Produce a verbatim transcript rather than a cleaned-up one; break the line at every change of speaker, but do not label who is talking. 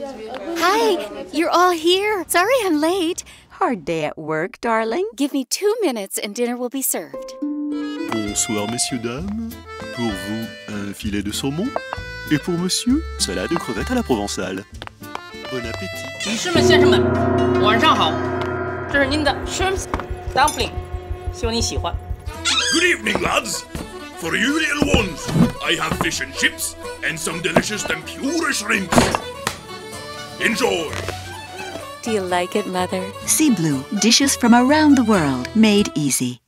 Hi, you're all here. Sorry I'm late.
Hard day at work, darling.
Give me two minutes and dinner will be served.
Bonsoir, messieurs, dames. Pour vous, un filet de saumon. Et pour monsieur, salade de crevettes à la provençale. Bon appétit.
女士们、先生们，晚上好。这是您的 shrimp dumpling， 希望你喜欢。
Good evening, lads. For you little ones, I have fish and chips and some delicious tempura shrimps. Enjoy.
Do you like it, Mother?
Siblou, dishes from around the world, made easy.